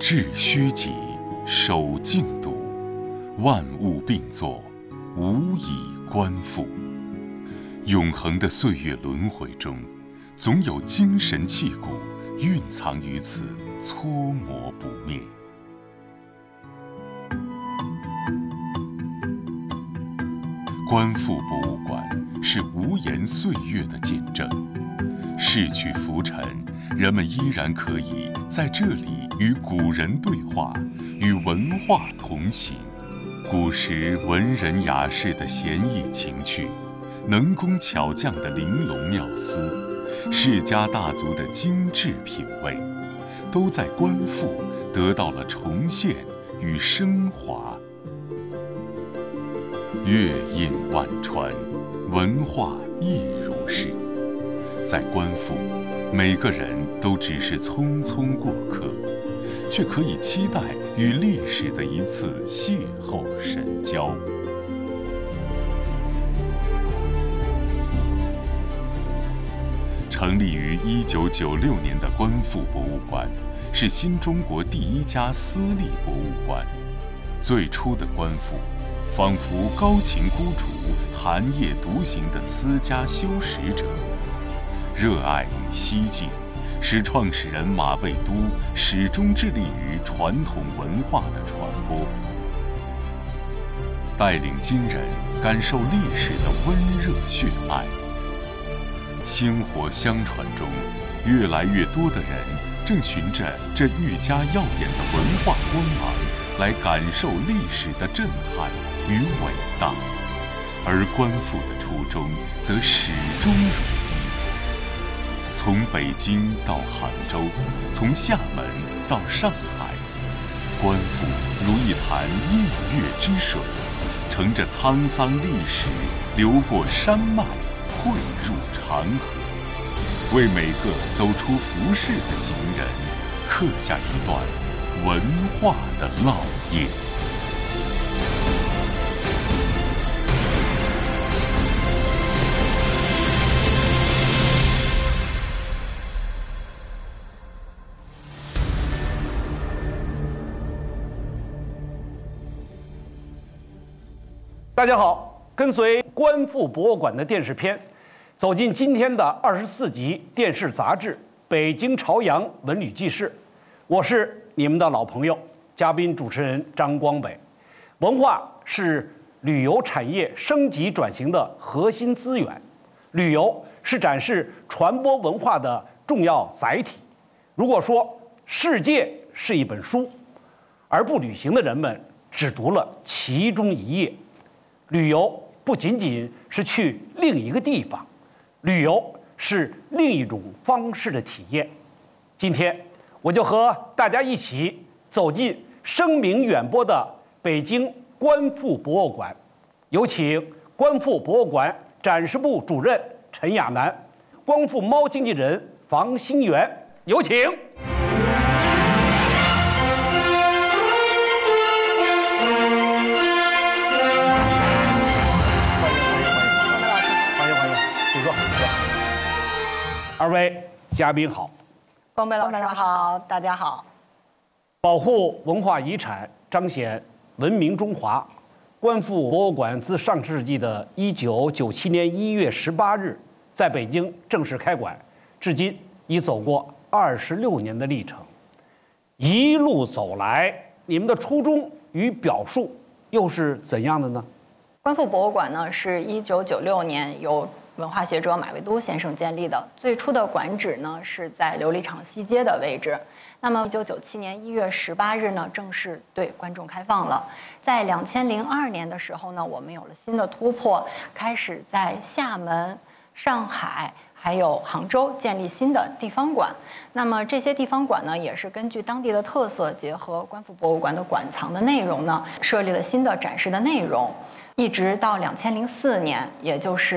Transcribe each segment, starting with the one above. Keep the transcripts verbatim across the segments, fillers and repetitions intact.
致虚己，守静笃，万物并作，无以观复。永恒的岁月轮回中，总有精神气骨蕴藏于此，搓磨不灭。观复博物馆是无言岁月的见证，逝去浮沉，人们依然可以在这里与古人对话，与文化同行。古时文人雅士的闲逸情趣，能工巧匠的玲珑妙思，世家大族的精致品味，都在观复得到了重现与升华。月印万川，文化亦如是。在观复，每个人都只是匆匆过客，却可以期待与历史的一次邂逅神交。成立于一九九六年的观复博物馆，是新中国第一家私立博物馆。最初的观复，仿佛高秦孤主寒夜独行的私家修史者，热爱与希冀，使创始人马未都始终致力于传统文化的传播，带领今人感受历史的温热血脉。薪火相传中，越来越多的人正循着这愈加耀眼的文化光芒，来感受历史的震撼与伟大，而观复的初衷则始终如一。从北京到杭州，从厦门到上海，观复如一潭映月之水，乘着沧桑历史，流过山脉，汇入长河，为每个走出浮世的行人刻下一段文化的烙印。 大家好，跟随观复博物馆的电视片，走进今天的二十四集电视杂志《北京朝阳文旅纪事》，我是你们的老朋友，嘉宾主持人张光北。文化是旅游产业升级转型的核心资源，旅游是展示传播文化的重要载体。如果说世界是一本书，而不旅行的人们只读了其中一页。旅游不仅仅是去另一个地方，旅游是另一种方式的体验。今天我就和大家一起走进声名远播的北京观复博物馆，有请观复博物馆展示部主任陈亚楠、光复猫经纪人房新元，有请。二位嘉宾好， 光北老师好，大家好。 保护文化遗产，彰显文明中华。观复博物馆自上世纪的一九九七年一月十八日在北京正式开馆，至今已走过二十六年的历程。一路走来，你们的初衷与表述又是怎样的呢？ 观复博物馆呢，是一九九六年由文化学者马未都先生建立的，最初的馆址呢是在琉璃厂西街的位置。那么，一九九七年一月十八日呢，正式对观众开放了。在两千零二年的时候呢，我们有了新的突破，开始在厦门、上海还有杭州建立新的地方馆。那么这些地方馆呢，也是根据当地的特色，结合观复博物馆的馆藏的内容呢，设立了新的展示的内容。一直到两千零四年，也就是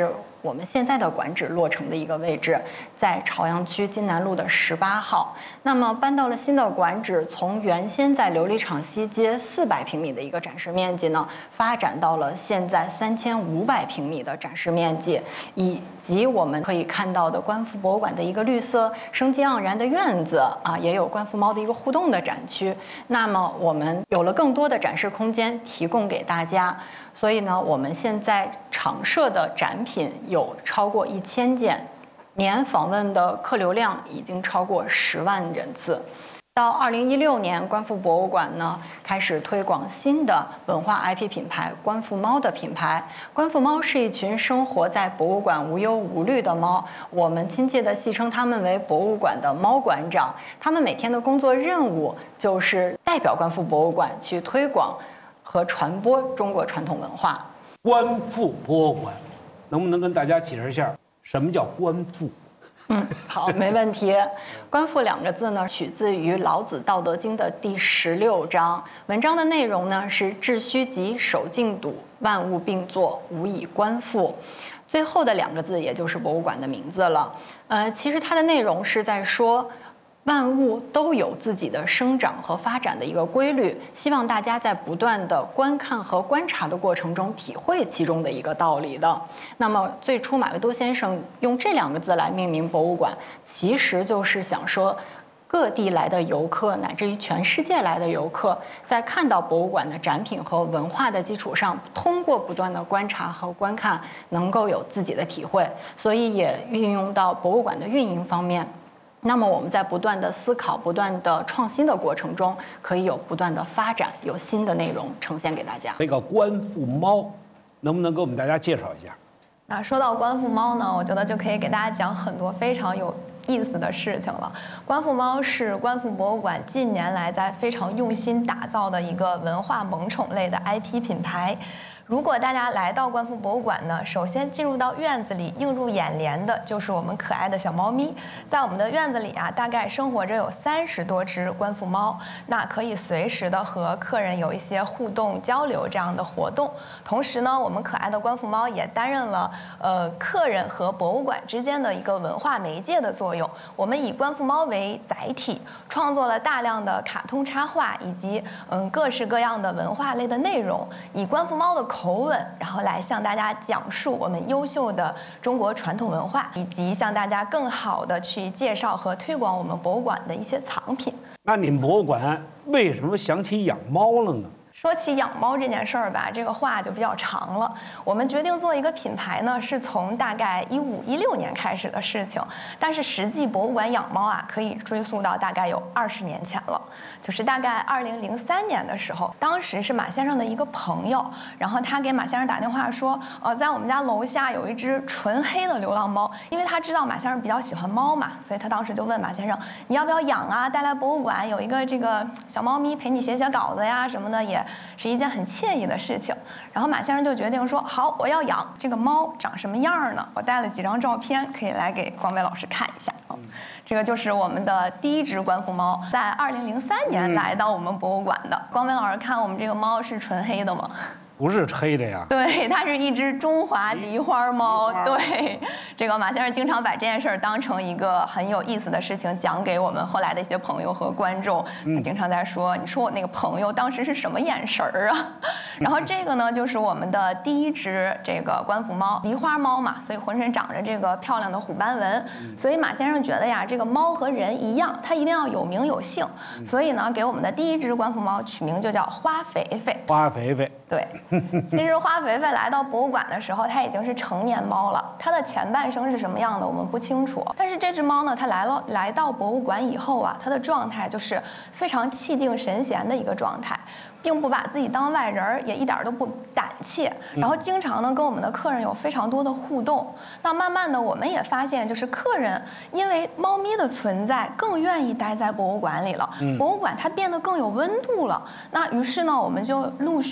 我们现在的馆址落成的一个位置，在朝阳区金南路的十八号。那么搬到了新的馆址，从原先在琉璃厂西街四百平米的一个展示面积呢，发展到了现在三千五百平米的展示面积，以及我们可以看到的观复博物馆的一个绿色、生机盎然的院子啊，也有观复猫的一个互动的展区。那么我们有了更多的展示空间提供给大家。所以呢，我们现在常设的展品有超过一千件，年访问的客流量已经超过十万人次。到二零一六年，观复博物馆呢开始推广新的文化 I P 品牌——观复猫的品牌。观复猫是一群生活在博物馆无忧无虑的猫，我们亲切地戏称它们为博物馆的猫馆长。它们每天的工作任务就是代表观复博物馆去推广和传播中国传统文化。 观复博物馆，能不能跟大家解释一下什么叫观复？ 嗯，好，没问题。观复两个字呢，取自于老子《道德经》的第十六章。文章的内容呢是致虚极，守静笃，万物并作，无以观复。最后的两个字也就是博物馆的名字了。呃，其实它的内容是在说，万物都有自己的生长和发展的一个规律，希望大家在不断的观看和观察的过程中体会其中的一个道理的。那么最初马未都先生用这两个字来命名博物馆，其实就是想说，各地来的游客乃至于全世界来的游客，在看到博物馆的展品和文化的基础上，通过不断的观察和观看，能够有自己的体会，所以也运用到博物馆的运营方面。那么我们在不断的思考、不断的创新的过程中，可以有不断的发展，有新的内容呈现给大家。 这个观复猫，能不能给我们大家介绍一下？ 那说到观复猫呢，我觉得就可以给大家讲很多非常有意思的事情了。观复猫是观复博物馆近年来在非常用心打造的一个文化萌宠类的 I P 品牌。如果大家来到观复博物馆呢，首先进入到院子里，映入眼帘的就是我们可爱的小猫咪。在我们的院子里啊，大概生活着有三十多只观复猫，那可以随时的和客人有一些互动交流这样的活动。同时呢，我们可爱的观复猫也担任了呃客人和博物馆之间的一个文化媒介的作用。我们以观复猫为载体，创作了大量的卡通插画以及嗯各式各样的文化类的内容，以观复猫的口吻，然后来向大家讲述我们优秀的中国传统文化，以及向大家更好的去介绍和推广我们博物馆的一些藏品。 那你们博物馆为什么想起养猫了呢？ 说起养猫这件事儿吧，这个话就比较长了。我们决定做一个品牌呢，是从大概一五一六年开始的事情，但是实际博物馆养猫啊，可以追溯到大概有二十年前了，就是大概二零零三年的时候，当时是马先生的一个朋友，然后他给马先生打电话说，呃，在我们家楼下有一只纯黑的流浪猫，因为他知道马先生比较喜欢猫嘛，所以他当时就问马先生，你要不要养啊？带来博物馆有一个这个小猫咪陪你写写稿子呀什么的，也是一件很惬意的事情。然后马先生就决定说，好，我要养。这个猫长什么样呢？我带了几张照片，可以来给光伟老师看一下啊。这个就是我们的第一只观复猫，在二零零三年来到我们博物馆的。光伟老师看我们这个猫是纯黑的吗？ 不是黑的呀， 对，它是一只中华梨花猫。对，这个马先生经常把这件事儿当成一个很有意思的事情讲给我们后来的一些朋友和观众。他经常在说，你说我那个朋友当时是什么眼神儿啊？然后这个呢，就是我们的第一只这个观复猫，梨花猫嘛，所以浑身长着这个漂亮的虎斑纹。所以马先生觉得呀，这个猫和人一样，它一定要有名有姓，所以呢，给我们的第一只观复猫取名就叫花肥肥。 花肥肥， 对。其实花肥肥来到博物馆的时候，它已经是成年猫了。它的前半生是什么样的，我们不清楚。但是这只猫呢，它来了来到博物馆以后啊，它的状态就是非常气定神闲的一个状态，并不把自己当外人儿，也一点都不胆怯。然后经常呢跟我们的客人有非常多的互动。那慢慢的我们也发现，就是客人因为猫咪的存在，更愿意待在博物馆里了。博物馆它变得更有温度了。那于是呢，我们就陆续的又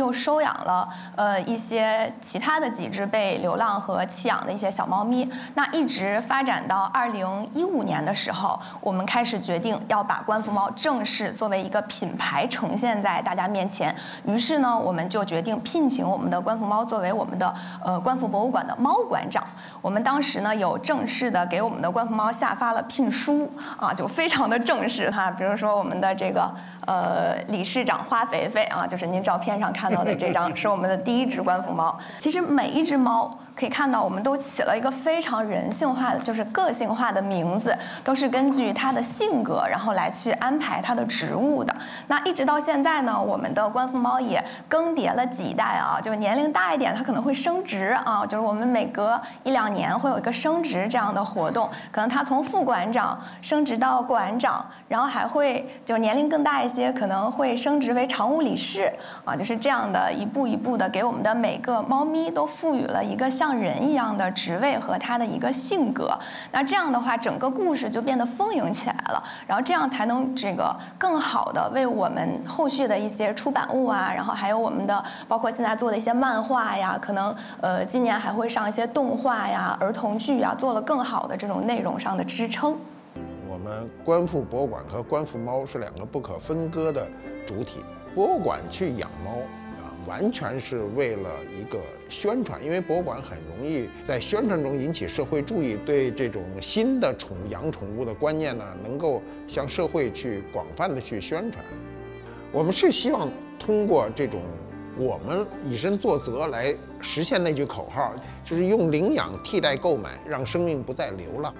又收养了呃一些其他的几只被流浪和弃养的一些小猫咪。那一直发展到二零一五年的时候，我们开始决定要把观复猫正式作为一个品牌呈现在大家面前。于是呢，我们就决定聘请我们的观复猫作为我们的呃观复博物馆的猫馆长。我们当时呢有正式的给我们的观复猫下发了聘书啊，就非常的正式哈。比如说我们的这个呃理事长花肥肥啊，就是您照片上看到的这张是我们的第一只观复猫。其实每一只猫可以看到，我们都起了一个非常人性化的，就是个性化的名字，都是根据它的性格，然后来去安排它的职务的。那一直到现在呢，我们的观复猫也更迭了几代啊，就年龄大一点，它可能会升职啊，就是我们每隔一两年会有一个升职这样的活动，可能它从副馆长升职到馆长，然后还会就年龄更大一些，可能会升职为常务理事啊，就是这样的一步一步的给我们的每个猫咪都赋予了一个像人一样的职位和它的一个性格。那这样的话，整个故事就变得丰盈起来了，然后这样才能这个更好的为我们后续的一些出版物啊，然后还有我们的包括现在做的一些漫画呀，可能呃今年还会上一些动画呀、儿童剧啊，做了更好的这种内容上的支撑。 我们观复博物馆和观复猫是两个不可分割的主体。博物馆去养猫啊，完全是为了一个宣传，因为博物馆很容易在宣传中引起社会注意，对这种新的宠养宠物的观念呢，能够向社会去广泛的去宣传。我们是希望通过这种我们以身作则来实现那句口号，就是用领养替代购买，让生命不再流浪。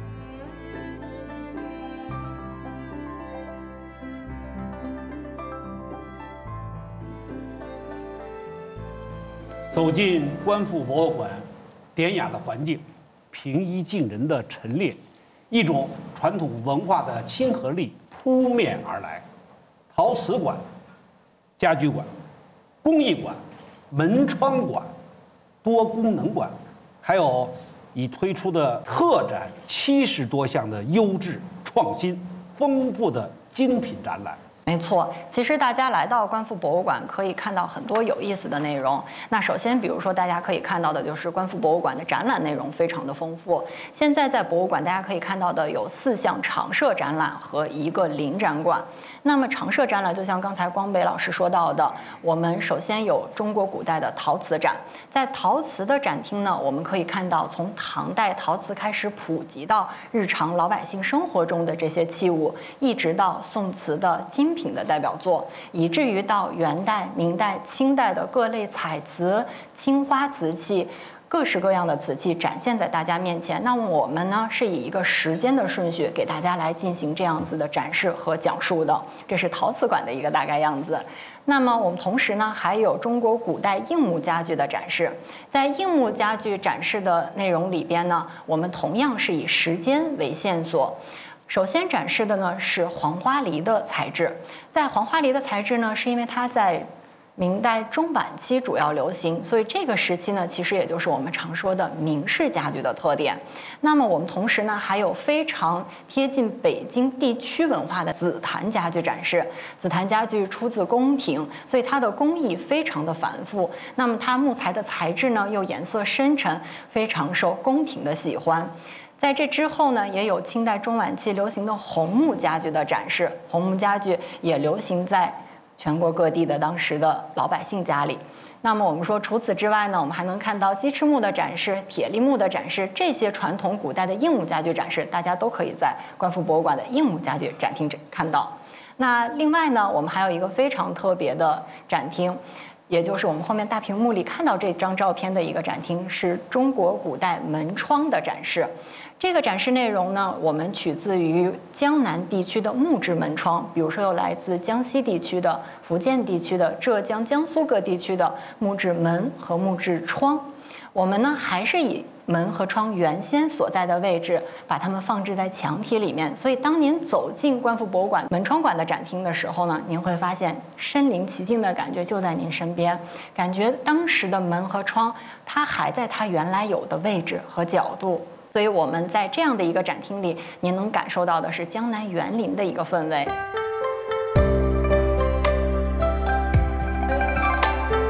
走进观复博物馆，典雅的环境，平易近人的陈列，一种传统文化的亲和力扑面而来。陶瓷馆、家居馆、工艺馆、门窗馆、多功能馆，还有已推出的特展七十多项的优质、创新、丰富的精品展览。 没错，其实大家来到观复博物馆可以看到很多有意思的内容。那首先，比如说大家可以看到的就是观复博物馆的展览内容非常的丰富。现在在博物馆大家可以看到的有四项常设展览和一个临展馆。那么常设展览就像刚才光北老师说到的，我们首先有中国古代的陶瓷展。在陶瓷的展厅呢，我们可以看到从唐代陶瓷开始普及到日常老百姓生活中的这些器物，一直到宋瓷的精品的代表作，以至于到元代、明代、清代的各类彩瓷、青花瓷器，各式各样的瓷器展现在大家面前。那么我们呢是以一个时间的顺序给大家来进行这样子的展示和讲述的，这是陶瓷馆的一个大概样子。那么我们同时呢还有中国古代硬木家具的展示，在硬木家具展示的内容里边呢，我们同样是以时间为线索。首先展示的呢是黄花梨的材质，在黄花梨的材质呢，是因为它在明代中晚期主要流行，所以这个时期呢，其实也就是我们常说的明式家具的特点。那么我们同时呢，还有非常贴近北京地区文化的紫檀家具展示。紫檀家具出自宫廷，所以它的工艺非常的繁复。那么它木材的材质呢，又颜色深沉，非常受宫廷的喜欢。在这之后呢，也有清代中晚期流行的红木家具的展示。红木家具也流行在全国各地的当时的老百姓家里。那么我们说，除此之外呢，我们还能看到鸡翅木的展示、铁力木的展示，这些传统古代的硬木家具展示，大家都可以在观复博物馆的硬木家具展厅看到。那另外呢，我们还有一个非常特别的展厅，也就是我们后面大屏幕里看到这张照片的一个展厅，是中国古代门窗的展示。这个展示内容呢，我们取自于江南地区的木质门窗，比如说有来自江西地区的、福建地区的、浙江、江苏各地区的木质门和木质窗。我们呢还是以门和窗原先所在的位置，把它们放置在墙体里面。所以当您走进观复博物馆门窗馆的展厅的时候呢，您会发现身临其境的感觉就在您身边，感觉当时的门和窗它还在它原来有的位置和角度。所以我们在这样的一个展厅里，您能感受到的是江南园林的一个氛围。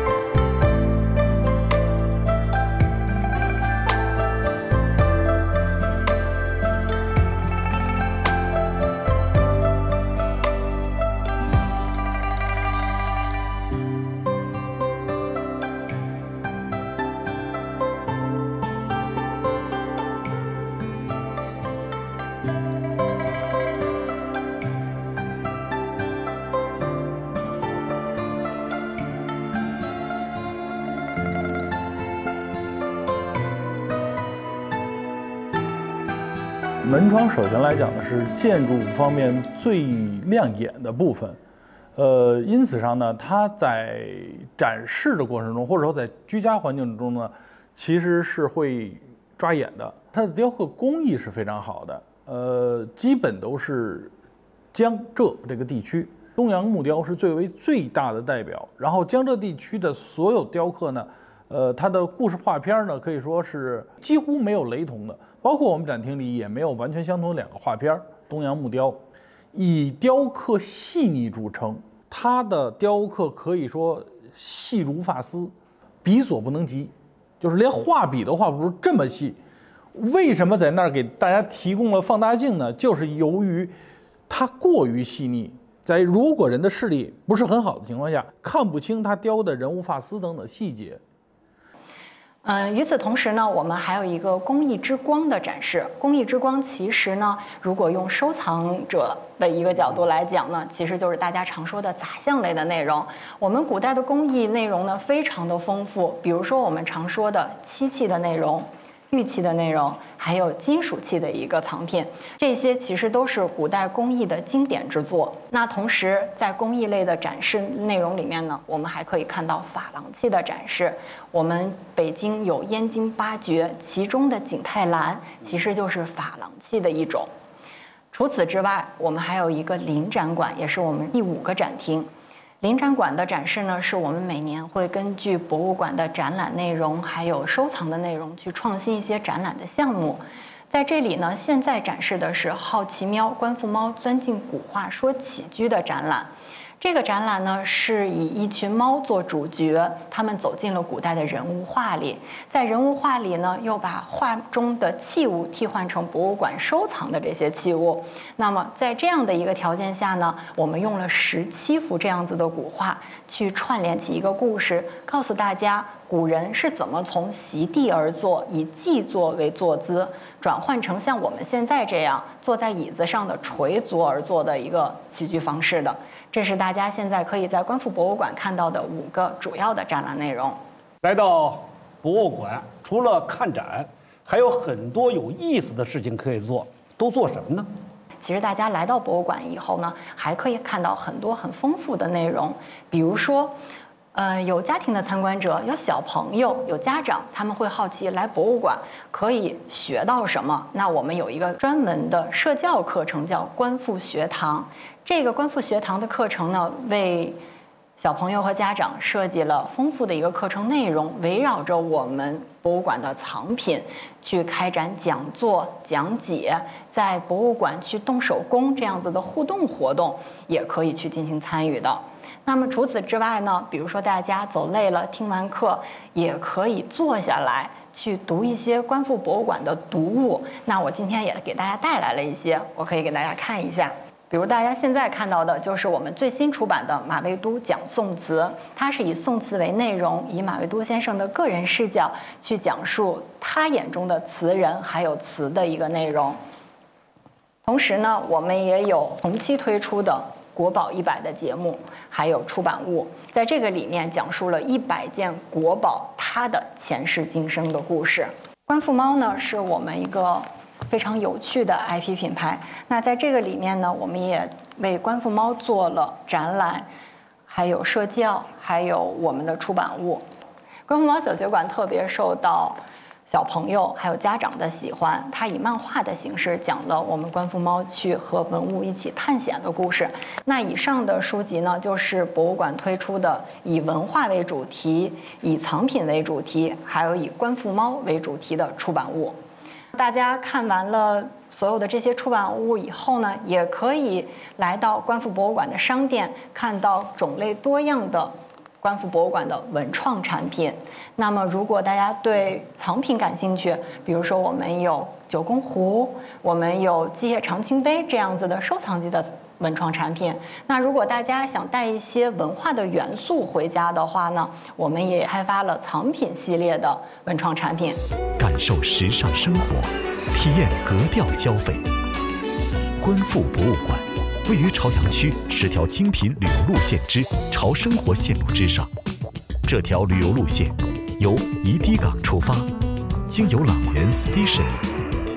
门窗首先来讲呢，是建筑方面最亮眼的部分，呃，因此上呢，它在展示的过程中，或者说在居家环境中呢，其实是会抓眼的。它的雕刻工艺是非常好的，呃，基本都是江浙这个地区，东洋木雕是最为最大的代表。然后江浙地区的所有雕刻呢，呃，它的故事画片呢，可以说是几乎没有雷同的。包括我们展厅里也没有完全相同的两个画片。东洋木雕以雕刻细腻著称，它的雕刻可以说细如发丝，笔所不能及，就是连画笔都画不出这么细。为什么在那儿给大家提供了放大镜呢？就是由于它过于细腻，在如果人的视力不是很好的情况下，看不清它雕的人物发丝等等细节。 嗯，与此同时呢，我们还有一个工艺之光的展示。工艺之光其实呢，如果用收藏者的一个角度来讲呢，其实就是大家常说的杂项类的内容。我们古代的工艺内容呢，非常的丰富，比如说我们常说的漆器的内容、玉器的内容，还有金属器的一个藏品，这些其实都是古代工艺的经典之作。那同时在工艺类的展示内容里面呢，我们还可以看到珐琅器的展示。我们北京有燕京八绝，其中的景泰蓝其实就是珐琅器的一种。除此之外，我们还有一个临展馆，也是我们第五个展厅。临展馆的展示呢，是我们每年会根据博物馆的展览内容还有收藏的内容去创新一些展览的项目。在这里呢，现在展示的是好奇喵观复猫钻进古画说起居的展览。这个展览呢，是以一群猫做主角，他们走进了古代的人物画里，在人物画里呢，又把画中的器物替换成博物馆收藏的这些器物。那么在这样的一个条件下呢，我们用了十七幅这样子的古画去串联起一个故事，告诉大家古人是怎么从席地而坐，以既坐为坐姿，转换成像我们现在这样坐在椅子上的垂足而坐的一个起居方式的。这是大家现在可以在观复博物馆看到的五个主要的展览内容。 来到博物馆，除了看展，还有很多有意思的事情可以做，都做什么呢？ 其实大家来到博物馆以后呢，还可以看到很多很丰富的内容，比如说呃，有家庭的参观者，有小朋友，有家长，他们会好奇来博物馆可以学到什么。那我们有一个专门的社教课程，叫观复学堂。这个观复学堂的课程呢，为小朋友和家长设计了丰富的一个课程内容，围绕着我们博物馆的藏品去开展讲座、讲解，在博物馆去动手工这样子的互动活动，也可以去进行参与的。那么除此之外呢，比如说大家走累了，听完课也可以坐下来去读一些观复博物馆的读物。那我今天也给大家带来了一些，我可以给大家看一下。比如大家现在看到的就是我们最新出版的马未都讲宋词，它是以宋词为内容，以马未都先生的个人视角去讲述他眼中的词人还有词的一个内容。同时呢，我们也有同期推出的国宝一百的节目，还有出版物，在这个里面讲述了一百件国宝它的前世今生的故事。观复猫呢，是我们一个非常有趣的 I P 品牌。那在这个里面呢，我们也为观复猫做了展览，还有社教，还有我们的出版物。观复猫小学馆特别受到小朋友还有家长的喜欢，它以漫画的形式讲了我们观复猫去和文物一起探险的故事。那以上的书籍呢，就是博物馆推出的以文化为主题、以藏品为主题，还有以观复猫为主题的出版物。大家看完了所有的这些出版物以后呢，也可以来到观复博物馆的商店，看到种类多样的观复博物馆的文创产品。那么如果大家对藏品感兴趣，比如说我们有九宫壶，我们有机械长青杯这样子的收藏级的文创产品。那如果大家想带一些文化的元素回家的话呢，我们也开发了藏品系列的文创产品。 感受时尚生活，体验格调消费。观复博物馆位于朝阳区十条精品旅游路线之朝生活线路之上。这条旅游路线由怡堤港出发，经由朗园 Station、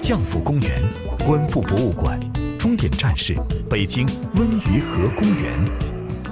将府公园、观复博物馆，终点站是北京温榆河公园。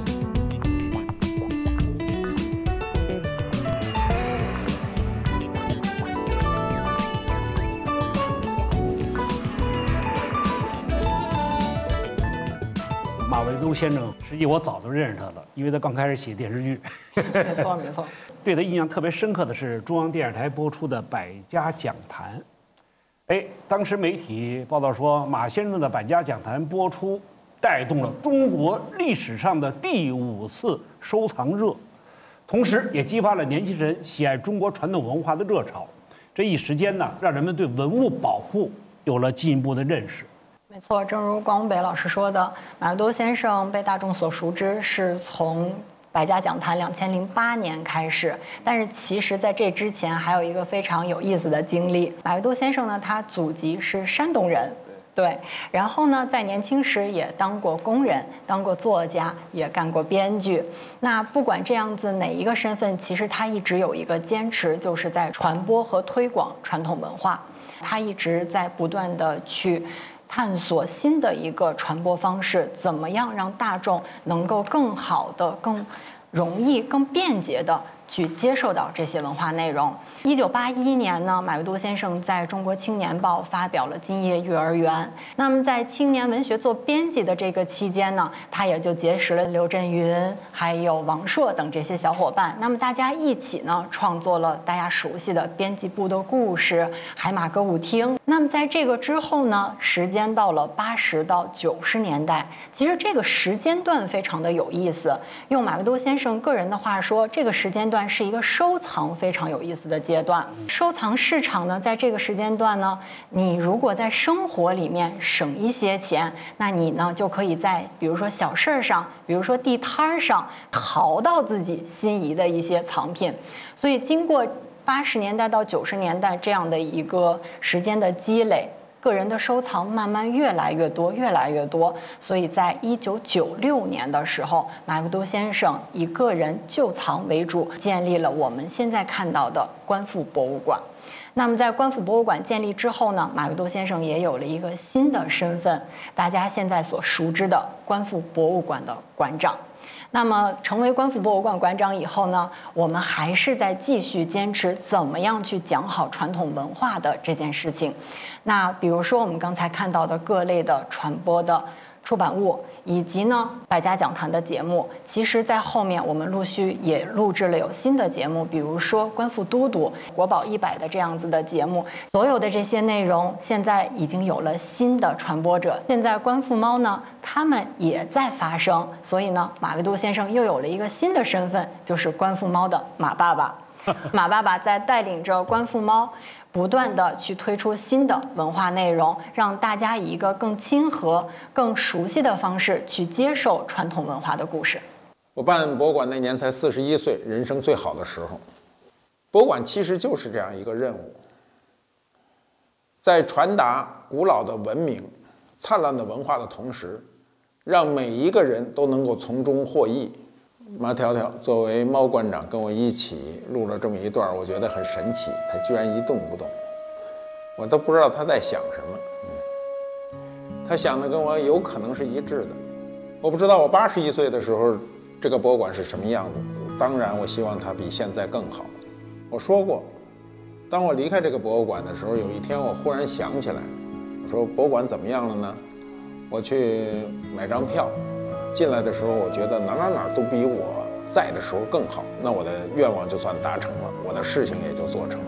马未都先生，实际我早就认识他了，因为他刚开始写电视剧。 没错没错。 对他印象特别深刻的是中央电视台播出的《百家讲坛》。哎，当时媒体报道说，马先生的《百家讲坛》播出，带动了中国历史上的第五次收藏热，同时也激发了年轻人喜爱中国传统文化的热潮。这一时间呢，让人们对文物保护有了进一步的认识。 没错，正如关宏北老师说的，马未都先生被大众所熟知是从百家讲坛两千零八年开始，但是其实在这之前还有一个非常有意思的经历。马未都先生呢，他祖籍是山东人，对，然后呢，在年轻时也当过工人，当过作家，也干过编剧。那不管这样子哪一个身份，其实他一直有一个坚持，就是在传播和推广传统文化。他一直在不断的去探索新的一个传播方式，怎么样让大众能够更好的、更容易、更便捷的去接受到这些文化内容。一九八一年呢，马未都先生在中国青年报发表了《今夜幼儿园》。那么在青年文学做编辑的这个期间呢，他也就结识了刘震云、还有王朔等这些小伙伴。那么大家一起呢，创作了大家熟悉的《编辑部的故事》《海马歌舞厅》。那么在这个之后呢，时间到了八十到九十年代，其实这个时间段非常的有意思。用马未都先生个人的话说，这个时间段是一个收藏非常有意思的阶段。收藏市场呢，在这个时间段呢，你如果在生活里面省一些钱，那你呢就可以在比如说小事上，比如说地摊上淘到自己心仪的一些藏品。所以经过八十年代到九十年代这样的一个时间的积累，个人的收藏慢慢越来越多，越来越多。所以在一九九六年的时候，马未都先生以个人旧藏为主，建立了我们现在看到的观复博物馆。那么在观复博物馆建立之后呢，马未都先生也有了一个新的身份，大家现在所熟知的观复博物馆的馆长。那么成为观复博物馆馆长以后呢，我们还是在继续坚持怎么样去讲好传统文化的这件事情。那比如说我们刚才看到的各类的传播的出版物，以及呢百家讲坛的节目，其实在后面我们陆续也录制了有新的节目，比如说观复都督、国宝一百的这样子的节目。所有的这些内容现在已经有了新的传播者，现在观复猫呢他们也在发声，所以呢马未都先生又有了一个新的身份，就是观复猫的马爸爸。马爸爸在带领着观复猫不断的去推出新的文化内容，让大家以一个更亲和、更熟悉的方式去接受传统文化的故事。 我办博物馆那年才四十一岁，人生最好的时候。博物馆其实就是这样一个任务，在传达古老的文明、灿烂的文化的同时，让每一个人都能够从中获益。马条条作为猫馆长跟我一起录了这么一段，我觉得很神奇，他居然一动不动，我都不知道他在想什么。嗯，他想的跟我有可能是一致的。我不知道我八十一岁的时候这个博物馆是什么样子，当然我希望它比现在更好。我说过，当我离开这个博物馆的时候，有一天我忽然想起来，我说博物馆怎么样了呢？我去买张票，进来的时候我觉得哪哪哪都比我在的时候更好，那我的愿望就算达成了，我的事情也就做成了。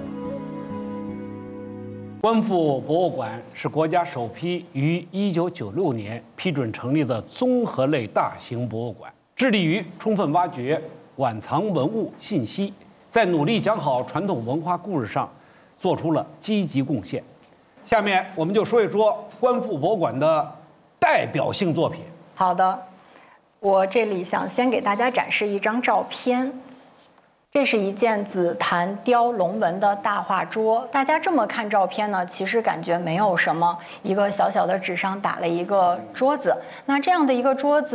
观复博物馆是国家首批于一九九六年批准成立的综合类大型博物馆，致力于充分挖掘馆藏文物信息，在努力讲好传统文化故事上做出了积极贡献。下面我们就说一说观复博物馆的代表性作品。 好的，我这里想先给大家展示一张照片。这是一件紫檀雕龙纹的大画桌，大家这么看照片呢，其实感觉没有什么，一个小小的纸上打了一个桌子。那这样的一个桌子，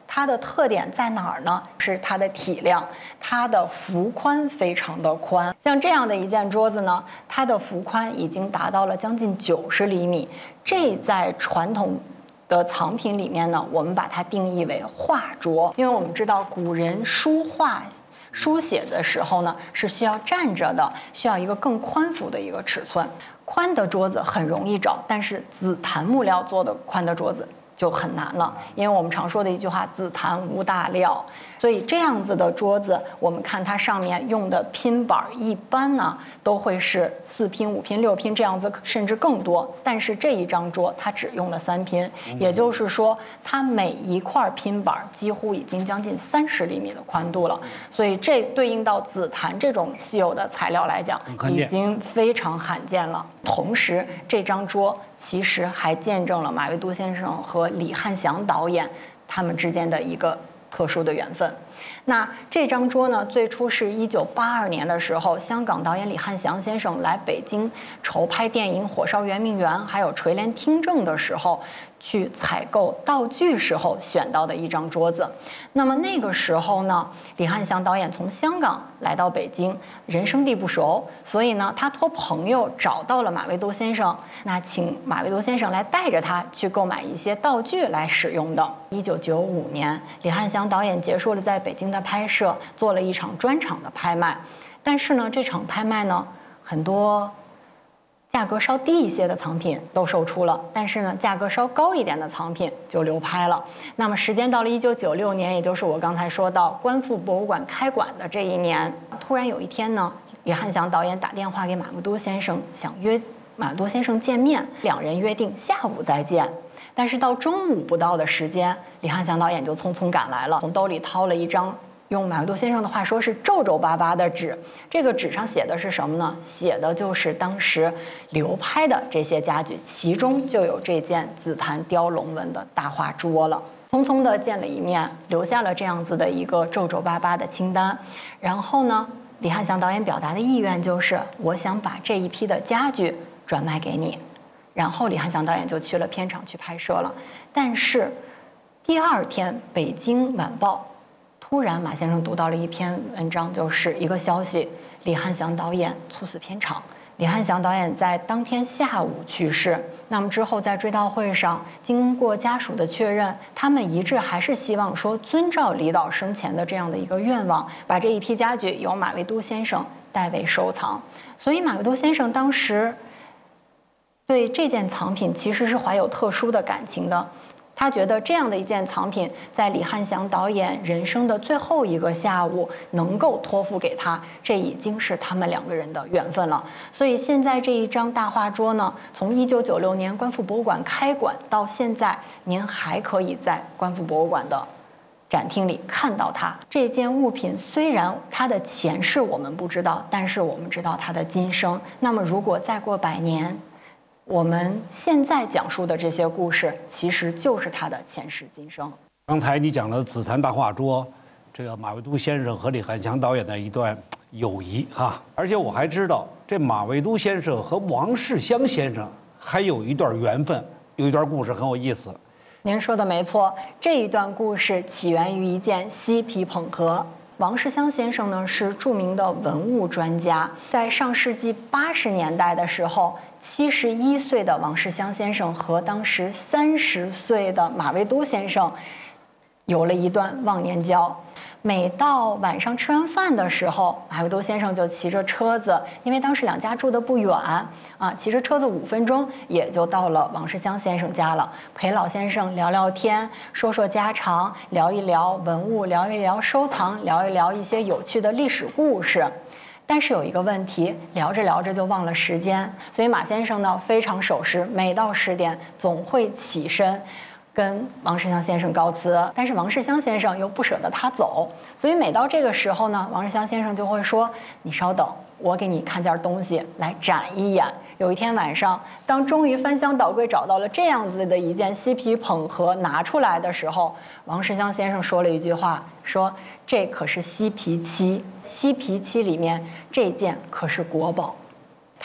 它的特点在哪儿呢？是它的体量，它的幅宽非常的宽。像这样的一件桌子呢，它的幅宽已经达到了将近九十厘米。这在传统的藏品里面呢，我们把它定义为画桌，因为我们知道古人书画书写的时候呢，是需要站着的，需要一个更宽幅的一个尺寸。宽的桌子很容易找，但是紫檀木料做的宽的桌子就很难了，因为我们常说的一句话“紫檀无大料”，所以这样子的桌子，我们看它上面用的拼板一般呢都会是四拼、五拼、六拼这样子，甚至更多。但是这一张桌它只用了三拼，也就是说，它每一块拼板几乎已经将近三十厘米的宽度了。所以这对应到紫檀这种稀有的材料来讲，已经非常罕见了。同时，这张桌其实还见证了马未都先生和李翰祥导演他们之间的一个特殊的缘分。那这张桌呢，最初是一九八二年的时候，香港导演李翰祥先生来北京筹拍电影《火烧圆明园》还有《垂帘听政》的时候，去采购道具时候选到的一张桌子。那么那个时候呢，李翰祥导演从香港来到北京，人生地不熟，所以呢，他托朋友找到了马未都先生，那请马未都先生来带着他去购买一些道具来使用的。一九九五年，李翰祥导演结束了在北京的拍摄，做了一场专场的拍卖。但是呢，这场拍卖呢，很多价格稍低一些的藏品都售出了，但是呢，价格稍高一点的藏品就流拍了。那么时间到了一九九六年，也就是我刚才说到观复博物馆开馆的这一年，突然有一天呢，李翰祥导演打电话给马未都先生，想约马未都先生见面，两人约定下午再见。但是到中午不到的时间，李翰祥导演就匆匆赶来了，从兜里掏了一张，用马未都先生的话说是皱皱巴巴的纸。这个纸上写的是什么呢？写的就是当时流拍的这些家具，其中就有这件紫檀雕龙纹的大画桌了。匆匆的见了一面，留下了这样子的一个皱皱巴巴的清单。然后呢，李翰祥导演表达的意愿就是，我想把这一批的家具转卖给你。然后李翰祥导演就去了片场去拍摄了。但是第二天，《北京晚报》突然马先生读到了一篇文章，就是一个消息：李翰祥导演猝死片场。李翰祥导演在当天下午去世。那么之后在追悼会上，经过家属的确认，他们一致还是希望说遵照李导生前的这样的一个愿望，把这一批家具由马未都先生代为收藏。所以马未都先生当时对这件藏品其实是怀有特殊的感情的。他觉得这样的一件藏品，在李翰祥导演人生的最后一个下午能够托付给他，这已经是他们两个人的缘分了。所以现在这一张大画桌呢，从一九九六年观复博物馆开馆到现在，您还可以在观复博物馆的展厅里看到它。这件物品虽然它的前世我们不知道，但是我们知道它的今生。那么如果再过百年，我们现在讲述的这些故事，其实就是他的前世今生。 刚才你讲了紫檀大画桌，这个马未都先生和李翰祥导演的一段友谊哈，而且我还知道这马未都先生和王世襄先生还有一段缘分，有一段故事很有意思。 您说的没错，这一段故事起源于一件嬉皮捧盒。王世襄先生呢是著名的文物专家，在上世纪八十年代的时候，七十一岁的王世襄先生和当时三十岁的马未都先生有了一段忘年交。每到晚上吃完饭的时候，马未都先生就骑着车子，因为当时两家住的不远啊，骑着车子五分钟也就到了王世襄先生家了，陪老先生聊聊天，说说家常，聊一聊文物，聊一聊收藏，聊一聊一些有趣的历史故事。但是有一个问题，聊着聊着就忘了时间，所以马先生呢非常守时，每到十点总会起身跟王世襄先生告辞。但是王世襄先生又不舍得他走，所以每到这个时候呢，王世襄先生就会说：“你稍等，我给你看件东西来展一眼。”有一天晚上，当终于翻箱倒柜找到了这样子的一件嬉皮捧盒拿出来的时候，王世襄先生说了一句话，说：“这可是嬉皮漆，嬉皮漆里面这件可是国宝。”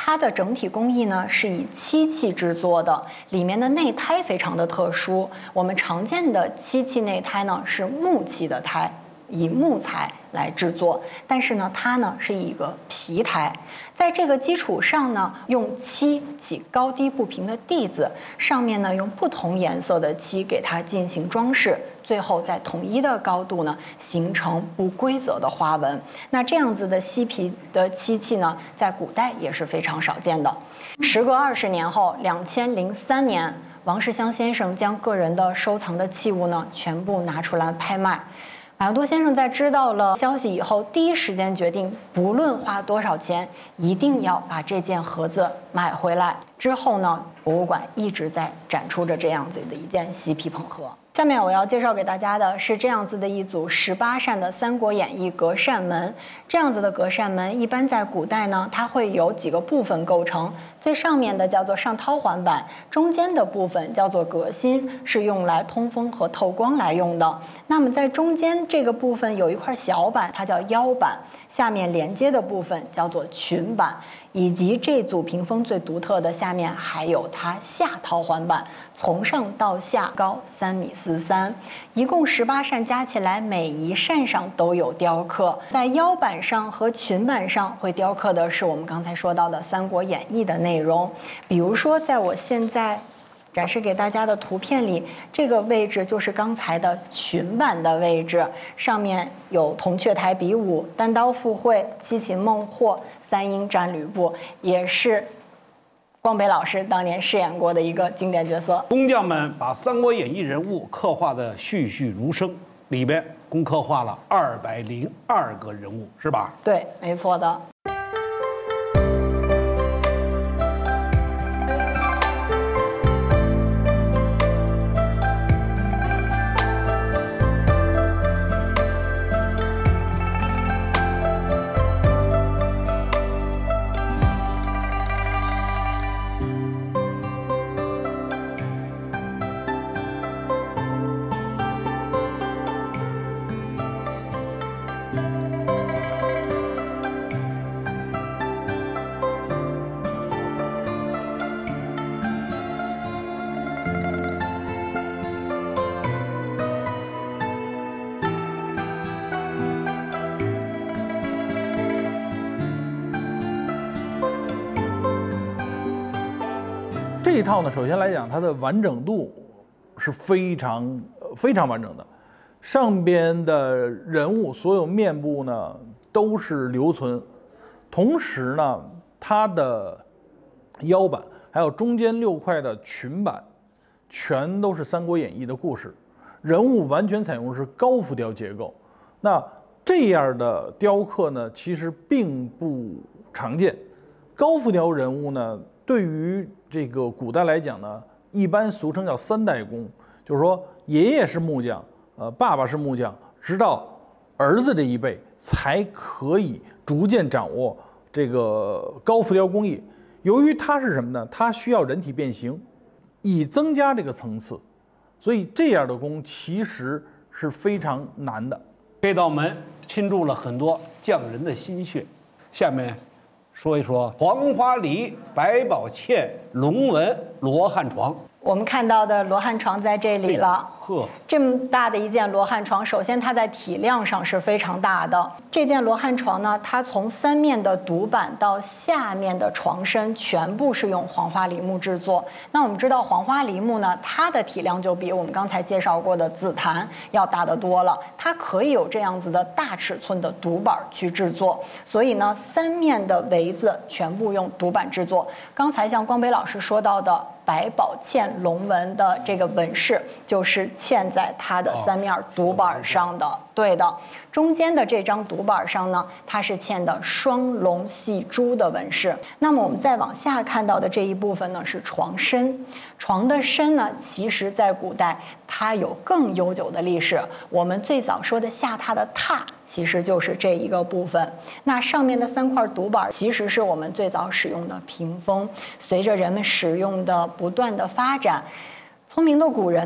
它的整体工艺呢是以漆器制作的，里面的内胎非常的特殊。我们常见的漆器内胎呢是木器的胎，以木材来制作，但是呢，它呢是一个皮胎，在这个基础上呢，用漆起高低不平的地子，上面呢用不同颜色的漆给它进行装饰，最后在统一的高度呢形成不规则的花纹。那这样子的漆皮的漆器呢，在古代也是非常少见的。时隔二十年后，两千零三年，王世襄先生将个人的收藏的器物呢全部拿出来拍卖。马未都先生在知道了消息以后，第一时间决定，不论花多少钱，一定要把这件盒子买回来。之后呢，博物馆一直在展出着这样子的一件锡皮捧盒。下面我要介绍给大家的是这样子的一组十八扇的《三国演义》隔扇门。这样子的隔扇门，一般在古代呢，它会有几个部分构成。最上面的叫做上掏环板，中间的部分叫做革心，是用来通风和透光来用的。那么在中间这个部分有一块小板，它叫腰板，下面连接的部分叫做裙板，以及这组屏风最独特的下面还有它下掏环板，从上到下高三米四三，一共十八扇加起来，每一扇上都有雕刻。在腰板上和裙板上会雕刻的是我们刚才说到的《三国演义》的内容，比如说在我现在展示给大家的图片里，这个位置就是刚才的裙板的位置，上面有铜雀台比武、单刀赴会、七擒孟获、三英战吕布，也是光北老师当年饰演过的一个经典角色。 工匠们把《三国演义》人物刻画的栩栩如生，里边共刻画了二百零二个人物，是吧？ 对，没错的。 这一套呢，首先来讲，它的完整度是非常非常完整的，上边的人物所有面部呢都是留存，同时呢，它的腰板还有中间六块的裙板，全都是《三国演义》的故事，人物完全采用是高浮雕结构。那这样的雕刻呢，其实并不常见。高浮雕人物呢，对于这个古代来讲呢，一般俗称叫三代工，就是说爷爷是木匠，呃，爸爸是木匠，直到儿子这一辈才可以逐渐掌握这个高浮雕工艺。由于它是什么呢？它需要人体变形，以增加这个层次，所以这样的工其实是非常难的。 这道门倾注了很多匠人的心血。下面说一说黄花梨、百宝嵌、龙纹罗汉床。 我们看到的罗汉床在这里了。 呵， 这么大的一件罗汉床，首先它在体量上是非常大的。这件罗汉床呢，它从三面的独板到下面的床身，全部是用黄花梨木制作。那我们知道黄花梨木呢，它的体量就比我们刚才介绍过的紫檀要大得多了，它可以有这样子的大尺寸的独板去制作。所以呢，三面的围子全部用独板制作。刚才像光北老师说到的百宝嵌龙纹的这个纹饰，就是嵌在它的三面独板上的。对的，中间的这张独板上呢，它是嵌的双龙戏珠的纹饰。那么我们再往下看到的这一部分呢，是床身。床的身呢，其实在古代它有更悠久的历史。我们最早说的下榻的榻，其实就是这一个部分。那上面的三块独板，其实是我们最早使用的屏风。随着人们使用的不断的发展，聪明的古人呢，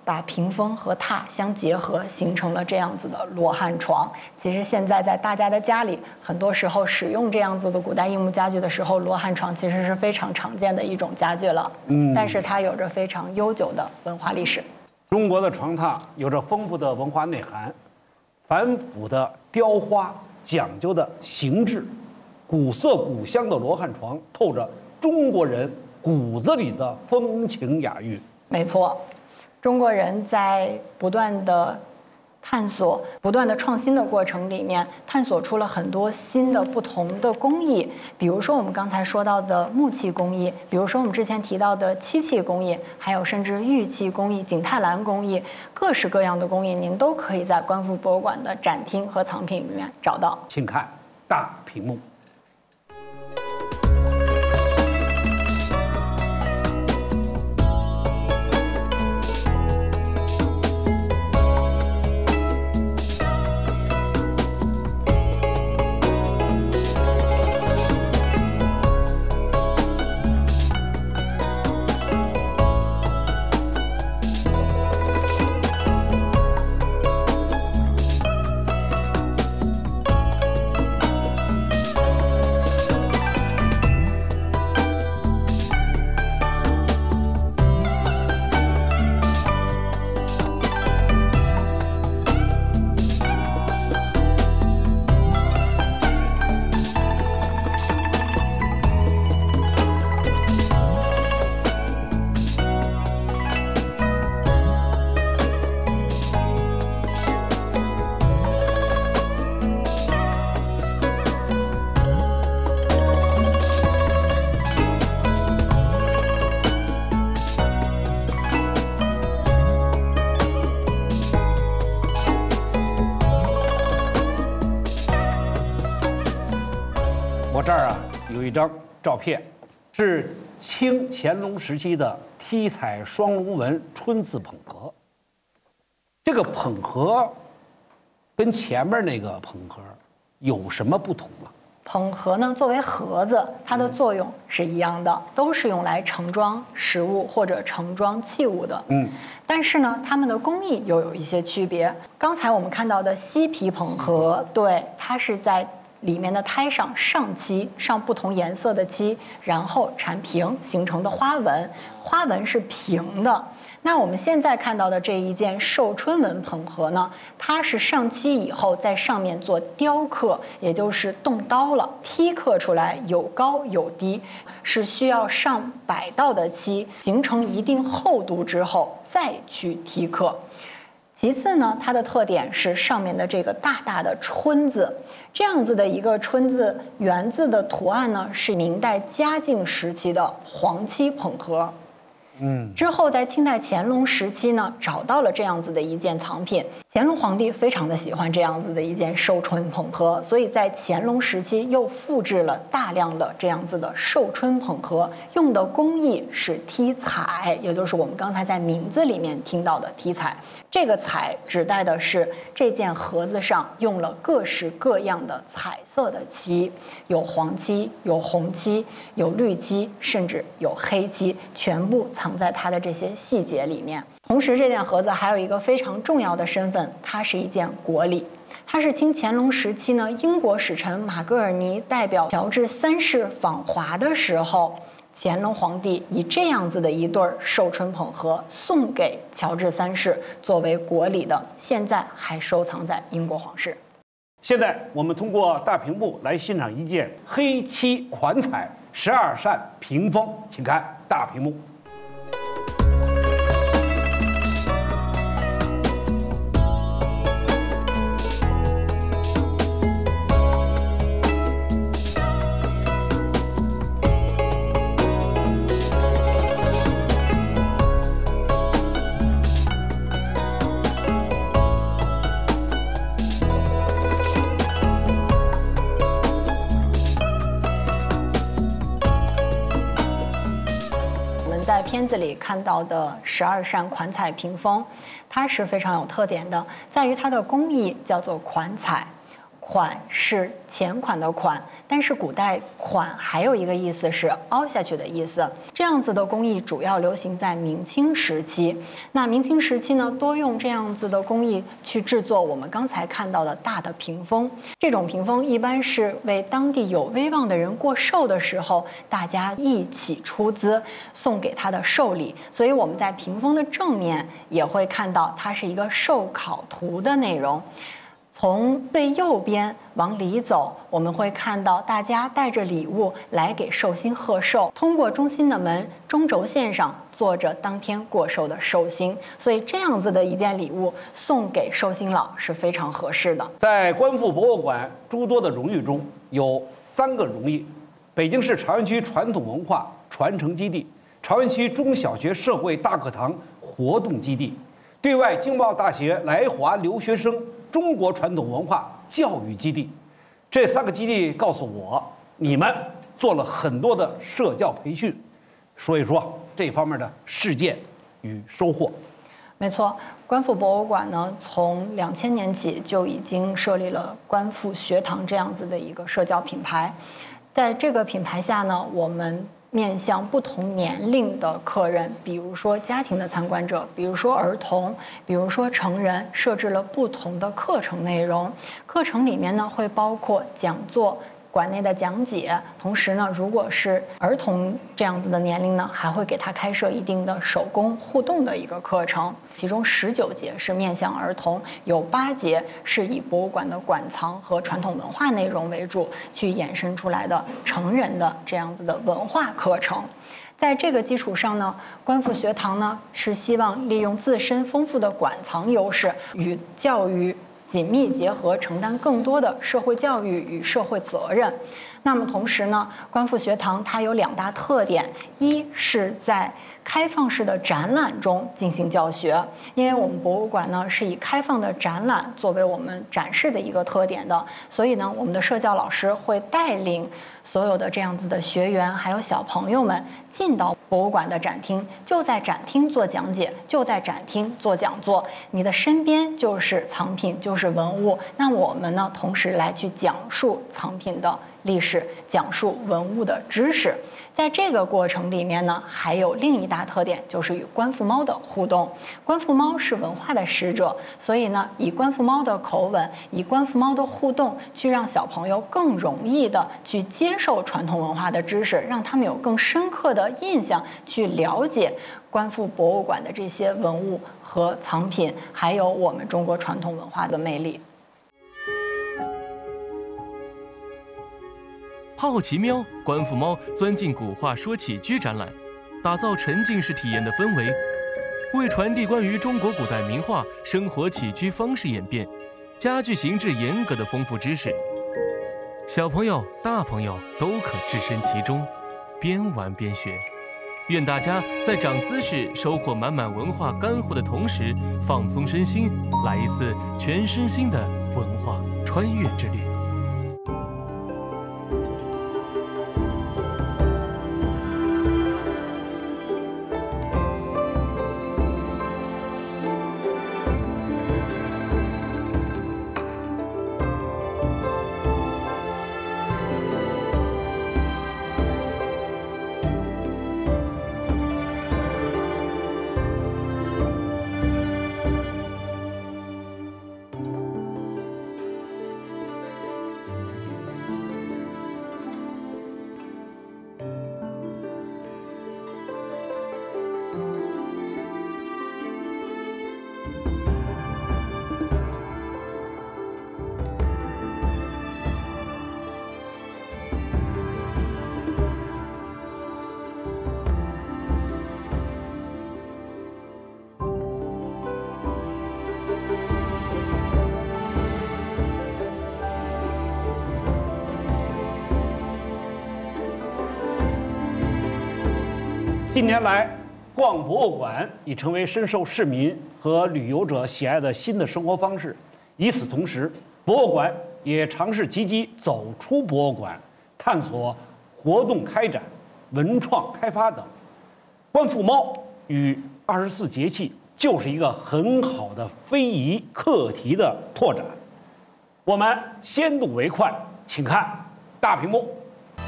把屏风和榻相结合，形成了这样子的罗汉床。其实现在在大家的家里，很多时候使用这样子的古代硬木家具的时候，罗汉床其实是非常常见的一种家具了。嗯，但是它有着非常悠久的文化历史。 中国的床榻有着丰富的文化内涵，繁复的雕花，讲究的形制，古色古香的罗汉床，透着中国人骨子里的风情雅韵。 没错，中国人在不断的探索、不断的创新的过程里面，探索出了很多新的不同的工艺。比如说我们刚才说到的木器工艺，比如说我们之前提到的漆器工艺，还有甚至玉器工艺、景泰蓝工艺，各式各样的工艺，您都可以在观复博物馆的展厅和藏品里面找到。 请看大屏幕。我这儿啊有一张照片，是清乾隆时期的题彩双龙纹春字捧盒。这个捧盒跟前面那个捧盒有什么不同吗？ 捧盒呢，作为盒子，它的作用是一样的，都是用来盛装食物或者盛装器物的。嗯，但是呢，它们的工艺又有一些区别。刚才我们看到的西皮捧盒，对，它是在里面的胎上上漆，上不同颜色的漆，然后缠平形成的花纹，花纹是平的。那我们现在看到的这一件寿春纹捧盒呢，它是上漆以后在上面做雕刻，也就是动刀了，剔刻出来有高有低，是需要上百道的漆，形成一定厚度之后再去剔刻。其次呢，它的特点是上面的这个大大的春字，这样子的一个春字圆字的图案呢，是明代嘉靖时期的黄漆捧盒。嗯，之后在清代乾隆时期呢，找到了这样子的一件藏品。乾隆皇帝非常的喜欢这样子的一件寿春捧盒，所以在乾隆时期又复制了大量的这样子的寿春捧盒，用的工艺是题彩，也就是我们刚才在名字里面听到的题彩。这个彩指代的是这件盒子上用了各式各样的彩色的漆，有黄漆，有红漆，有绿漆，甚至有黑漆，全部藏在它的这些细节里面。同时，这件盒子还有一个非常重要的身份，它是一件国礼。它是清乾隆时期呢，英国使臣马格尔尼代表乔治三世访华的时候，乾隆皇帝以这样子的一对寿春捧盒送给乔治三世作为国礼的，现在还收藏在英国皇室。 现在我们通过大屏幕来欣赏一件黑漆款彩十二扇屏风，请看大屏幕。 在片子里看到的十二扇款彩屏风，它是非常有特点的，在于它的工艺叫做款彩。 款是钱款的款，但是古代款还有一个意思是凹下去的意思。这样子的工艺主要流行在明清时期。那明清时期呢，多用这样子的工艺去制作我们刚才看到的大的屏风。这种屏风一般是为当地有威望的人过寿的时候，大家一起出资送给他的寿礼。所以我们在屏风的正面也会看到它是一个寿考图的内容。从最右边往里走，我们会看到大家带着礼物来给寿星贺寿。通过中心的门，中轴线上坐着当天过寿的寿星，所以这样子的一件礼物送给寿星老是非常合适的。 在观复博物馆诸多的荣誉中，有三个荣誉：北京市朝阳区传统文化传承基地、朝阳区中小学社会大课堂活动基地、对外经贸大学来华留学生中国传统文化教育基地。这三个基地告诉我，你们做了很多的社教培训，说一说这方面的事件与收获。 没错，观复博物馆呢，从两千年起就已经设立了观复学堂这样子的一个社教品牌。在这个品牌下呢，我们面向不同年龄的客人，比如说家庭的参观者，比如说儿童，比如说成人，设置了不同的课程内容。课程里面呢，会包括讲座、馆内的讲解，同时呢，如果是儿童这样子的年龄呢，还会给他开设一定的手工互动的一个课程。其中十九节是面向儿童，有八节是以博物馆的馆藏和传统文化内容为主，去衍生出来的成人的这样子的文化课程。在这个基础上呢，观复学堂呢是希望利用自身丰富的馆藏优势与教育紧密结合，承担更多的社会教育与社会责任。那么同时呢，观复学堂它有两大特点，一是在开放式的展览中进行教学，因为我们博物馆呢是以开放的展览作为我们展示的一个特点的，所以呢，我们的社教老师会带领所有的这样子的学员还有小朋友们进到博物馆的展厅，就在展厅做讲解，就在展厅做讲座，你的身边就是藏品，就是文物。那我们呢，同时来去讲述藏品的历史，讲述文物的知识。在这个过程里面呢，还有另一大特点，就是与观复猫的互动。观复猫是文化的使者，所以呢，以观复猫的口吻，以观复猫的互动，去让小朋友更容易的去接受传统文化的知识，让他们有更深刻的印象，去了解观复博物馆的这些文物和藏品，还有我们中国传统文化的魅力。 好奇喵观复猫钻进古画说起居展览，打造沉浸式体验的氛围，为传递关于中国古代名画生活起居方式演变、家具形制严格的丰富知识，小朋友、大朋友都可置身其中，边玩边学。愿大家在长姿势、收获满满文化干货的同时，放松身心，来一次全身心的文化穿越之旅。 近年来，逛博物馆已成为深受市民和旅游者喜爱的新的生活方式。与此同时，博物馆也尝试积极走出博物馆，探索活动开展、文创开发等。观复猫与二十四节气就是一个很好的非遗课题的拓展。 我们先睹为快，请看大屏幕。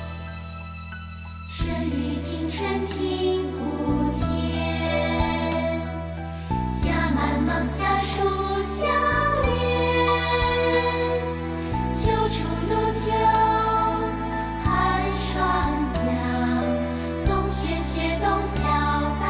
春雨清晨晴谷天，夏满芒夏树相连。秋处露秋，寒霜降，冬雪雪冬小大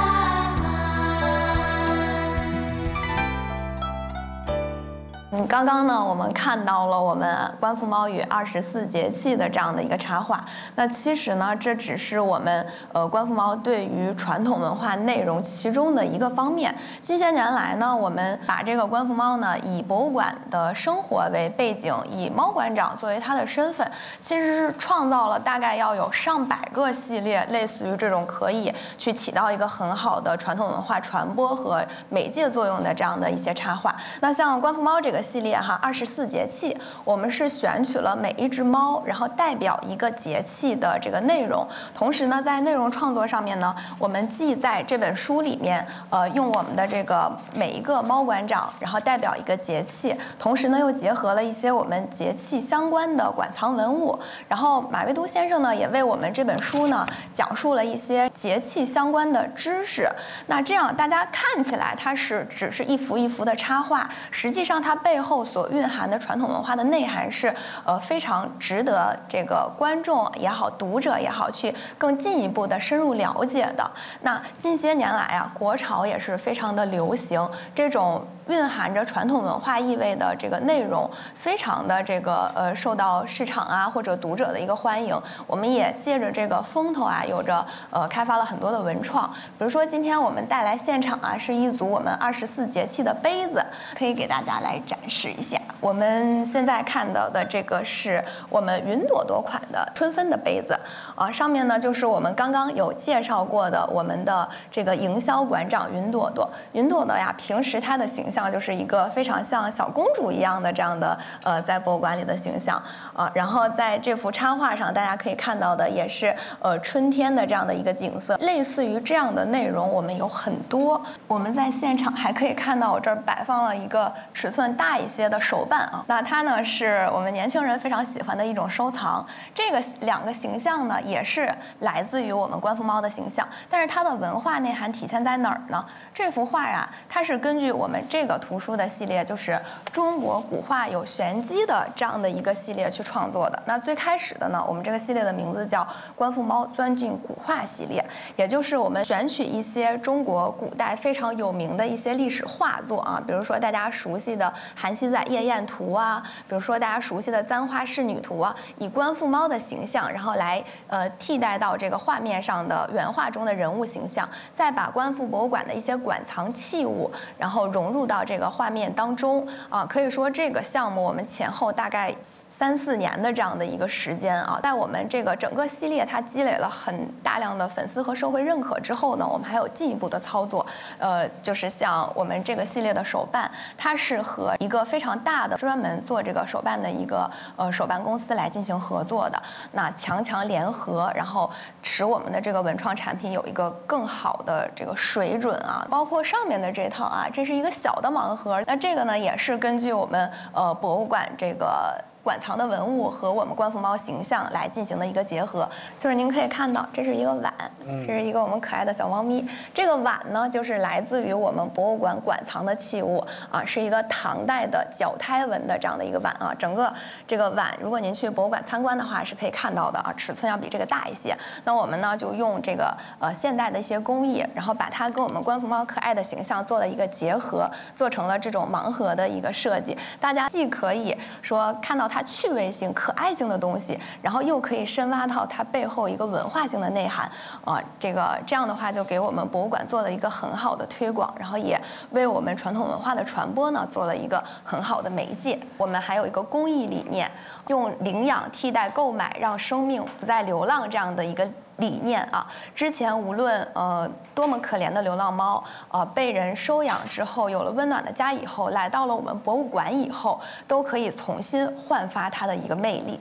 嗯，刚刚呢，我们看到了我们观复猫与二十四节气的这样的一个插画。那其实呢，这只是我们呃观复猫对于传统文化内容其中的一个方面。近些年来呢，我们把这个观复猫呢以博物馆的生活为背景，以猫馆长作为它的身份，其实是创造了大概要有上百个系列，类似于这种可以去起到一个很好的传统文化传播和媒介作用的这样的一些插画。那像观复猫这个系列哈，二十四节气，我们是选取了每一只猫，然后代表一个节气的这个内容。同时呢，在内容创作上面呢，我们既在这本书里面，呃，用我们的这个每一个猫馆长，然后代表一个节气，同时呢，又结合了一些我们节气相关的馆藏文物。然后马未都先生呢，也为我们这本书呢，讲述了一些节气相关的知识。那这样大家看起来它是只是一幅一幅的插画，实际上它背后所蕴含的传统文化的内涵是呃非常值得这个观众也好、读者也好去更进一步的深入了解的。那近些年来啊，国潮也是非常的流行这种蕴含着传统文化意味的这个内容，非常的这个呃受到市场啊或者读者的一个欢迎。我们也借着这个风头啊，有着呃开发了很多的文创，比如说今天我们带来现场啊是一组我们二十四节气的杯子，可以给大家来展示一下。我们现在看到的这个是我们云朵朵款的春分的杯子啊，上面呢就是我们刚刚有介绍过的我们的这个营销馆长云朵朵。云朵朵呀，平时她的形象就是一个非常像小公主一样的这样的呃在博物馆里的形象啊。然后在这幅插画上，大家可以看到的也是呃春天的这样的一个景色，类似于这样的内容我们有很多。我们在现场还可以看到我这儿摆放了一个尺寸大一些的手办啊，那它呢是我们年轻人非常喜欢的一种收藏。这个两个形象呢也是来自于我们观复猫的形象，但是它的文化内涵体现在哪儿呢？这幅画呀，它是根据我们这个图书的系列，就是中国古画有玄机的这样的一个系列去创作的。那最开始的呢，我们这个系列的名字叫观复猫钻进古画系列，也就是我们选取一些中国古代非常有名的一些历史画作啊，比如说大家熟悉的《韩熙载夜宴图》啊，比如说大家熟悉的《簪花仕女图》啊，以观复猫的形象，然后来呃替代到这个画面上的原画中的人物形象，再把观复博物馆的一些馆藏器物，然后融入到这个画面当中啊。可以说这个项目我们前后大概三四年的这样的一个时间啊，在我们这个整个系列它积累了很大量的粉丝和社会认可之后呢，我们还有进一步的操作，呃，就是像我们这个系列的手办，它是和一个非常大的专门做这个手办的一个呃手办公司来进行合作的，那强强联合，然后使我们的这个文创产品有一个更好的这个水准啊，包括上面的这套啊，这是一个小的盲盒，那这个呢也是根据我们呃博物馆这个馆藏的文物和我们观复猫形象来进行的一个结合，就是您可以看到，这是一个碗，这是一个我们可爱的小猫咪。这个碗呢，就是来自于我们博物馆馆藏的器物啊，是一个唐代的角胎纹的这样的一个碗啊。整个这个碗，如果您去博物馆参观的话，是可以看到的啊，尺寸要比这个大一些。那我们呢，就用这个呃现代的一些工艺，然后把它跟我们观复猫可爱的形象做了一个结合，做成了这种盲盒的一个设计。大家既可以说看到它。它趣味性、可爱性的东西，然后又可以深挖到它背后一个文化性的内涵，啊，这个这样的话就给我们博物馆做了一个很好的推广，然后也为我们传统文化的传播呢做了一个很好的媒介。我们还有一个公益理念，用领养替代购买，让生命不再流浪这样的一个理念啊。之前无论呃多么可怜的流浪猫，呃被人收养之后，有了温暖的家以后，来到了我们博物馆以后，都可以重新焕发它的一个魅力。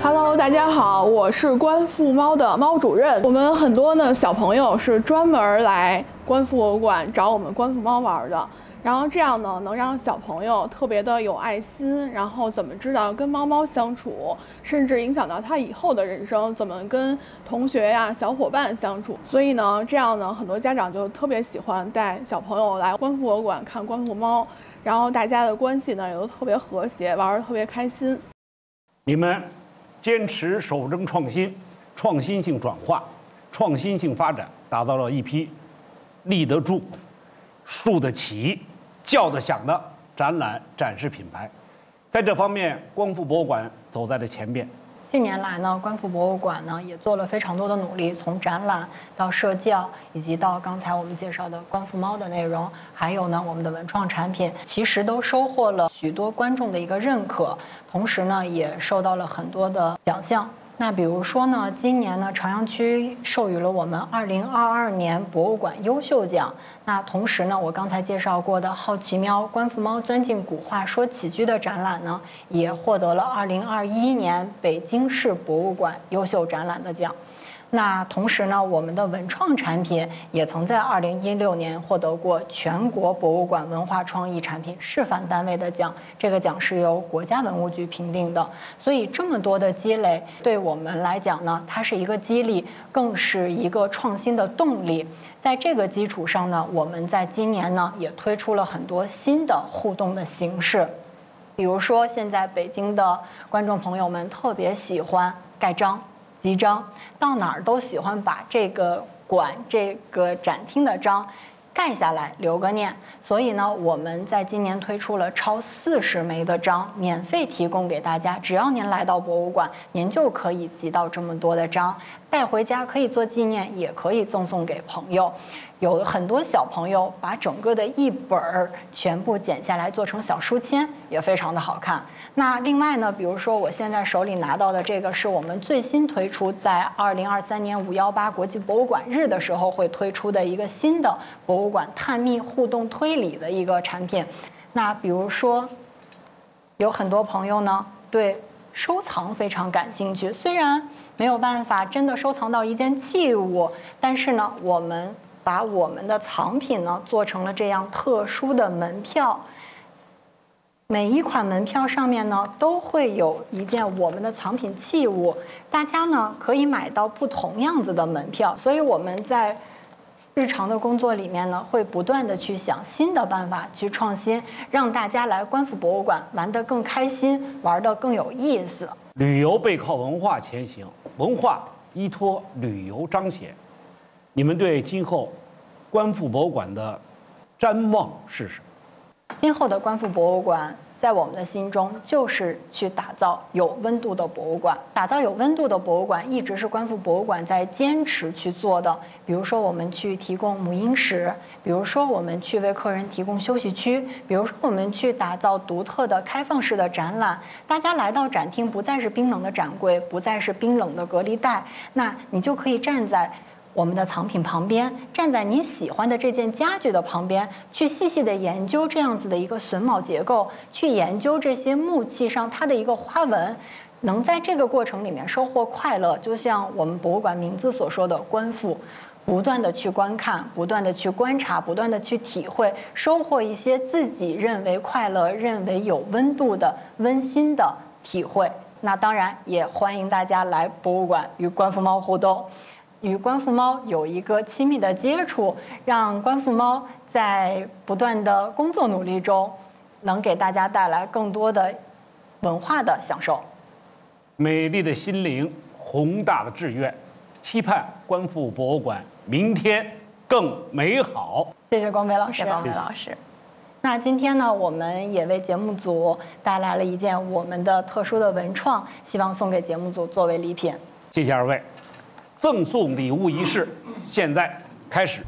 Hello， 大家好，我是观复猫的猫主任。我们很多呢小朋友是专门来观复博物馆找我们观复猫玩的，然后这样呢能让小朋友特别的有爱心，然后怎么知道跟猫猫相处，甚至影响到他以后的人生，怎么跟同学呀、小伙伴相处。所以呢，这样呢很多家长就特别喜欢带小朋友来观复博物馆看观复猫，然后大家的关系呢也都特别和谐，玩得特别开心。 你们坚持守正创新、创新性转化、创新性发展，打造了一批立得住、竖得起、叫得响的展览展示品牌。在这方面，观复博物馆走在了前边。 近年来呢，观复博物馆呢也做了非常多的努力，从展览到社教，以及到刚才我们介绍的观复猫的内容，还有呢我们的文创产品，其实都收获了许多观众的一个认可，同时呢也受到了很多的奖项。那比如说呢，今年呢朝阳区授予了我们二零二二年博物馆优秀奖。那同时呢，我刚才介绍过的好奇喵、观复猫钻进古画说起居的展览呢，也获得了二零二一年北京市博物馆优秀展览的奖。那同时呢，我们的文创产品也曾在二零一六年获得过全国博物馆文化创意产品示范单位的奖，这个奖是由国家文物局评定的。所以这么多的积累，对我们来讲呢，它是一个激励，更是一个创新的动力。在这个基础上呢，我们在今年呢也推出了很多新的互动的形式，比如说现在北京的观众朋友们特别喜欢盖章。集章，到哪儿都喜欢把这个馆、这个展厅的章盖下来留个念。所以呢，我们在今年推出了超四十枚的章，免费提供给大家。只要您来到博物馆，您就可以集到这么多的章，带回家可以做纪念，也可以赠送给朋友。有很多小朋友把整个的一本儿全部剪下来做成小书签，也非常的好看。那另外呢，比如说我现在手里拿到的这个是我们最新推出在二零二三年五幺八国际博物馆日的时候会推出的一个新的博物馆探秘互动推理的一个产品。那比如说有很多朋友呢对收藏非常感兴趣，虽然没有办法真的收藏到一件器物，但是呢我们把我们的藏品呢做成了这样特殊的门票，每一款门票上面呢都会有一件我们的藏品器物，大家呢可以买到不同样子的门票。所以我们在日常的工作里面呢，会不断的去想新的办法，去创新，让大家来观复博物馆玩得更开心，玩得更有意思。 旅游背靠文化前行，文化依托旅游彰显。你们对今后观复博物馆的展望是什么？ 今后的观复博物馆在我们的心中就是去打造有温度的博物馆。打造有温度的博物馆一直是观复博物馆在坚持去做的。比如说我们去提供母婴室，比如说我们去为客人提供休息区，比如说我们去打造独特的开放式的展览。大家来到展厅不再是冰冷的展柜，不再是冰冷的隔离带，那你就可以站在我们的藏品旁边，站在你喜欢的这件家具的旁边，去细细的研究这样子的一个榫卯结构，去研究这些木器上它的一个花纹，能在这个过程里面收获快乐。就像我们博物馆名字所说的观复，不断的去观看，不断的去观察，不断的去体会，收获一些自己认为快乐、认为有温度的温馨的体会。那当然也欢迎大家来博物馆与观复猫互动，与观复猫有一个亲密的接触，让观复猫在不断的工作努力中，能给大家带来更多的文化的享受。 美丽的心灵，宏大的志愿，期盼观复博物馆明天更美好。 谢谢光北老师。 谢谢光北老师。 那今天呢，我们也为节目组带来了一件我们的特殊的文创，希望送给节目组作为礼品。 谢谢二位。赠送礼物仪式现在开始。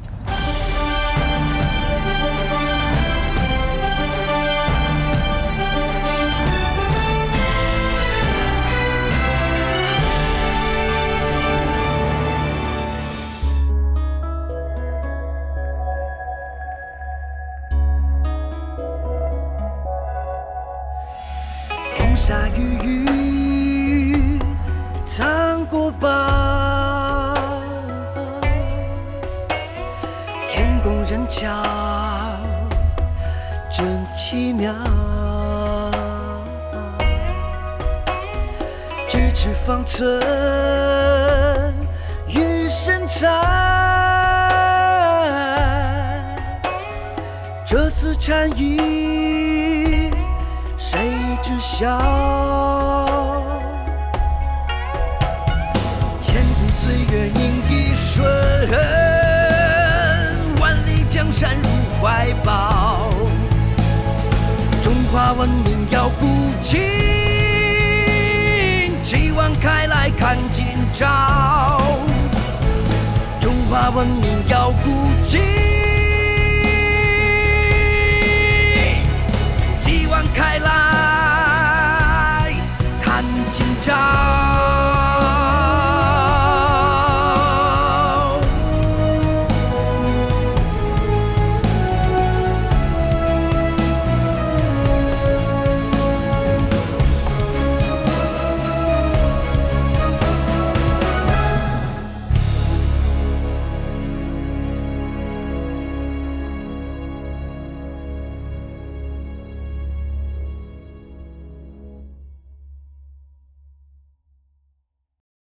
风沙雨雨过吧。天公人巧，真奇妙。咫尺方寸，与神采。这丝禅意，谁知晓？千古岁月凝一瞬，万里江山入怀抱。中华文明要古今，继往开来看今朝。中华文明要古今。